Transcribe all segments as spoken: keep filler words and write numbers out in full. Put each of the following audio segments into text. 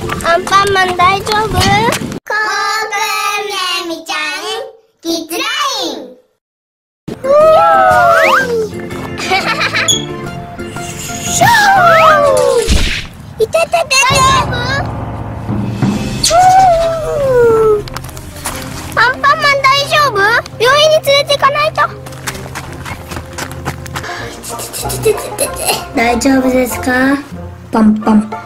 アンパンマン大丈夫？コウくん、めみちゃん、キッズライン。うしょー。いてててて。アンパンマン大丈夫？病院に連れて行かないと。大丈夫ですか？パンパンパンパン。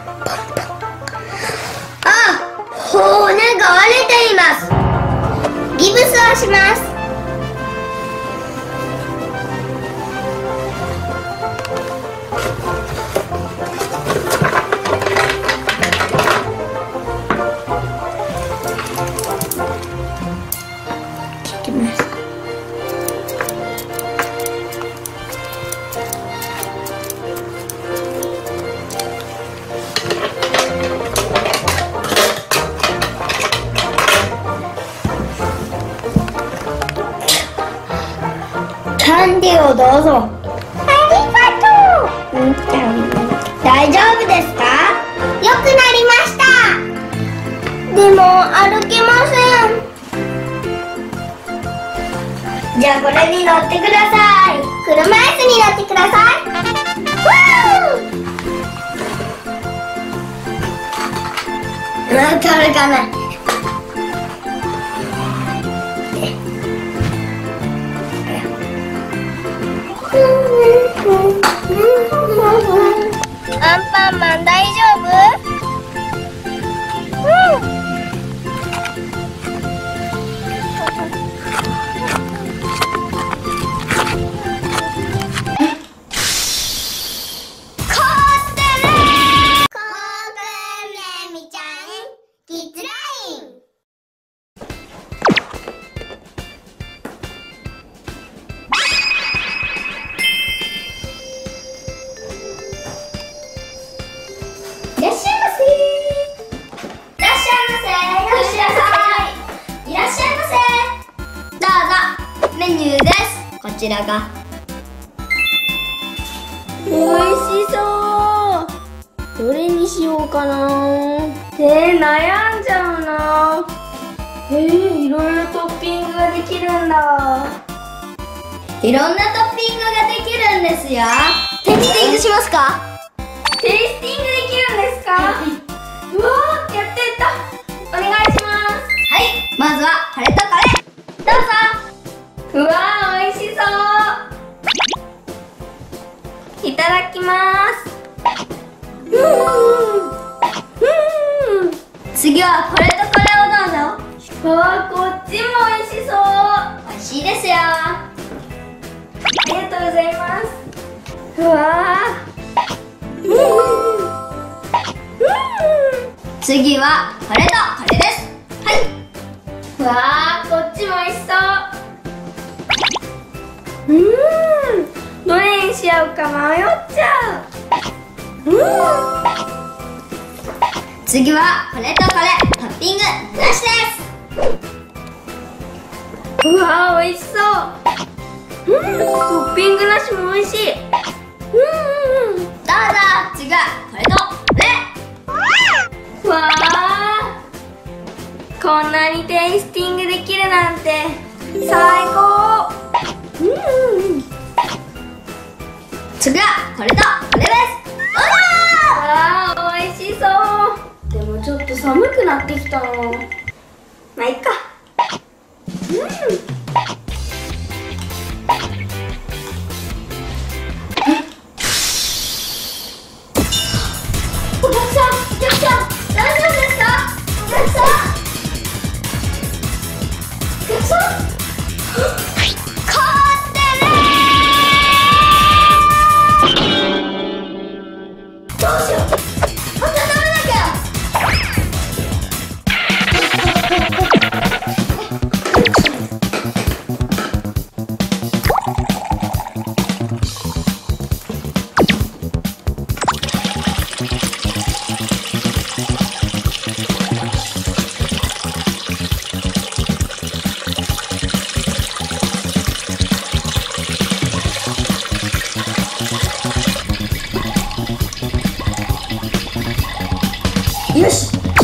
あ、骨が割れています。ギブスをします。切ってます。キャンディーをどうぞ。ありがとう。大丈夫ですか？良くなりました。でも歩けません。じゃあこれに乗ってください。車椅子に乗ってください。なんか歩かない。アンパンマン大丈夫？うん。コーテレー。コウくん、めみちゃん、キッズライン。いらっしゃいませ。いらっしゃいませ。いらっしゃいませ。いらっしゃいませ。どうぞ、メニューです。こちらが。おいしそう。どれにしようかな。えー、悩んじゃうな。えー、いろいろトッピングができるんだ。いろんなトッピングができるんですよ。テイスティングしますか？テイスティングできるんですか？うわー、やってた。お願いします。はい、まずはこれとこれ。どうぞ。うわー、美味しそう。いただきます。うんうん。次はこれとこれをどうぞ。うわー、こっちも美味しそう。美味しいですよ。ありがとうございます。うわー。次はこれとこれです。はい。わあ、こっちも美味しそう。うーん、どれにしようか迷っちゃう。うん。次はこれとこれ、トッピングなしです。うわあ、美味しそう。うん、トッピングなしも美味しい。うんうんうん。どうぞ、次はこれとこれ。わあ、こんなにテイスティングできるなんて最高。うんうん。次はこれとこれです。わあ、美味しそう。でもちょっと寒くなってきたな。まあいっか。うん。お客さん、お客さん、大丈夫ですか？お客さん、お客さん、コーテレー。どうしよう、また食べなきゃ。よし、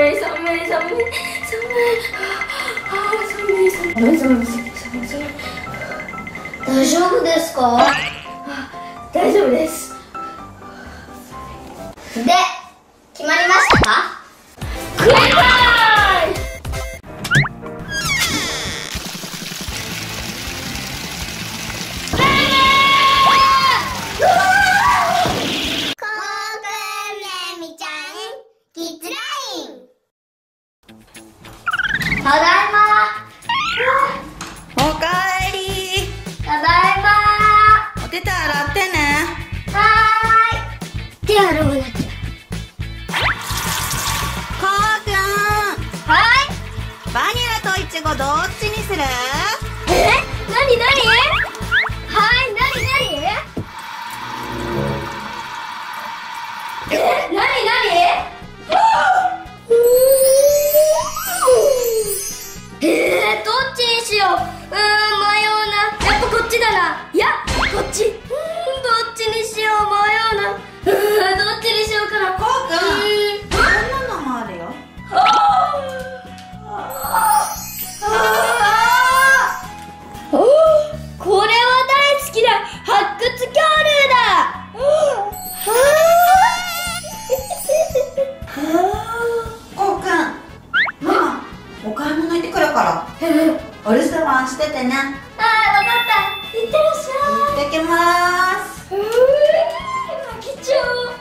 い寒い寒い寒い寒い。あー寒い寒い寒い寒い寒い寒い。大丈夫ですか？大丈夫です。 で、決まりましたか？ クリアーイ。 コウくん、めみちゃん、キッズライン。ただいま。 おかえり。 ただいま。 お手手洗ってね。 はーい。手洗わなきゃ。 こうくん、 はい。 バニラとイチゴどっちにする？ え？なになに？はい、なになに？え？なになに？えー、どっちにしよう。うーん、迷うな。やっぱこっちだな。いや、こっち。うーん、どっちにしよう。迷うな。うーん、どっちにしようかな。 こうくん、こんなのもあるよ。 これは大好きだ。発掘恐竜だ。 こうくん、ママ、お買い物行ってくるから。お留守番しててね。 あー、わかった。いってらっしゃい。 行ってきまーす。 うーん、泣きちゃう。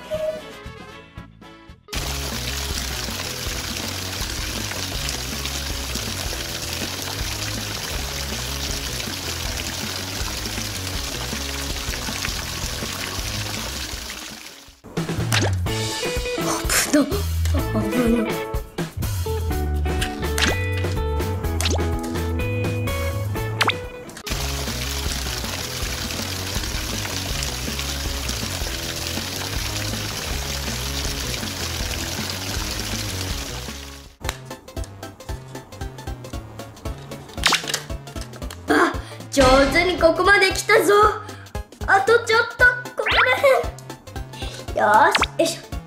あ、上手にここまで来たぞ。あとちょっと、ここらへん。よーし、よいしょ。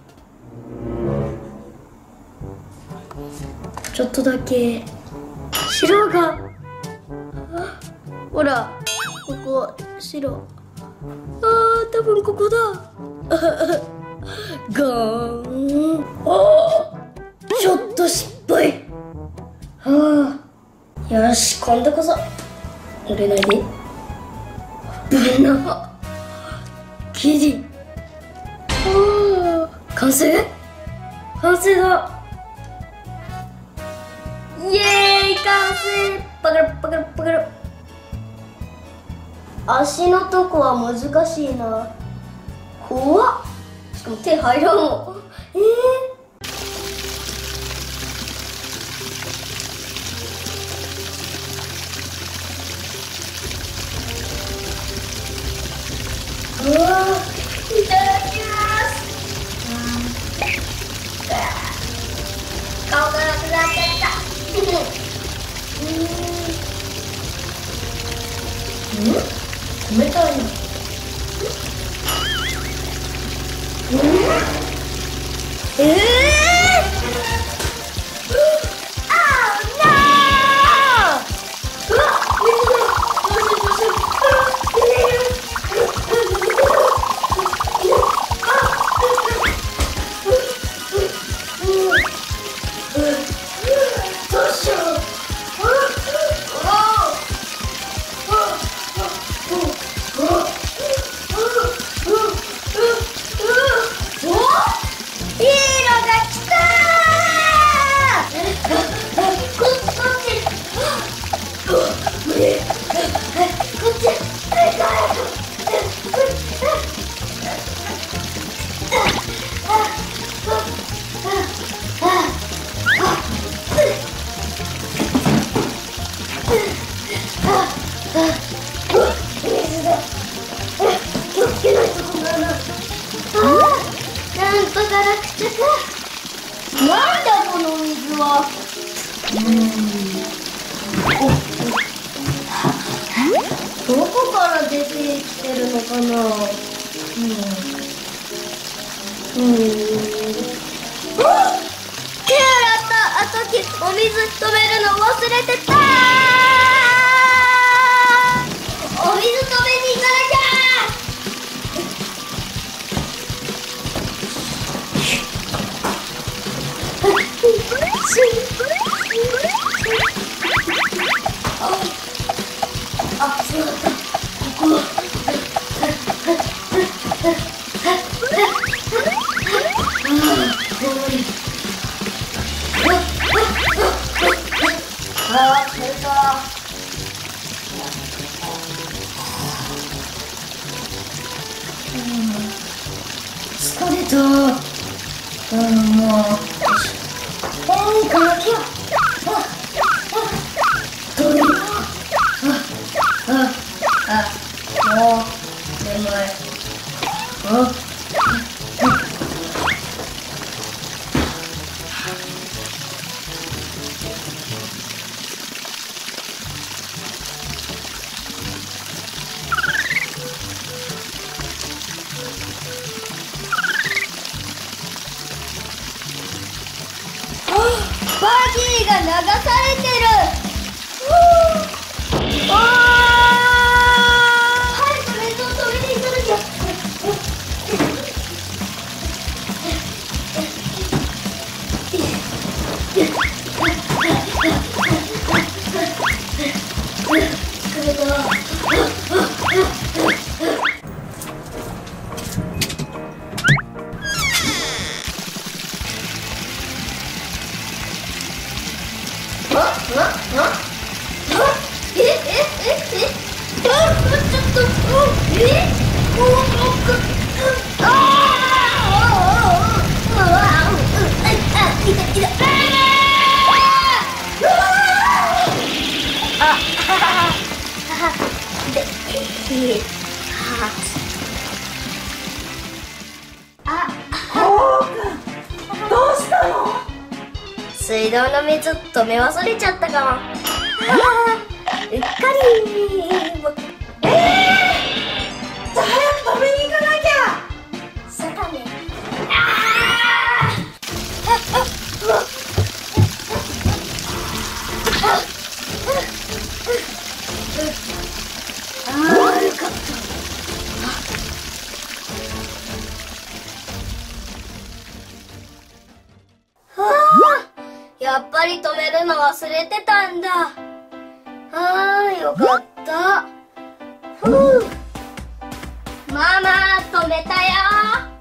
ちょっとだけ白が、あ、ほら、ここ白。あー、多分ここだ。ガーン。あー、ちょっと失敗。はあ、よし、今度こそ乗れないで。危なギリ。あー、完成？完成だ。イエーイ、完成。パカルパカルパカル。足のとこは難しいな。怖っ。しかも手入らんもん。えーうわ、いただきます。顔がなくなっちゃった。うん、冷たいな。ええー、あー、なー。うわ、どうしようどうしよう。いい色がどこから出てきてるのかな。うん。うん。あっ！手洗った後にお水止めるの忘れてた。お水止めに行かなきゃ。あ、そうだった。ここ。ああ、疲れた。疲れた。うん、もう。えー、行かなきゃ。あ、あ、トイレ。あ、あ、あ、もう、眠い。あ、バギーが流されてる。ああ、早く水を止めていかなきゃ。疲れた。あ、あ、あ、え、え、え、え、あ、ちょっと、え、お、お、ああ、ああ、いた、いた、あ、ははは、で、え、はあ、 おーくん、どうしたの？ 水道の水止め忘れちゃったかも。ああ、うっかり。 えー、じゃあ早く止めに行かなきゃ。 そうだね。ああ、悪かった。やっぱり止めるの忘れてたんだ。あー、よかった。ふう。ママ、止めたよ。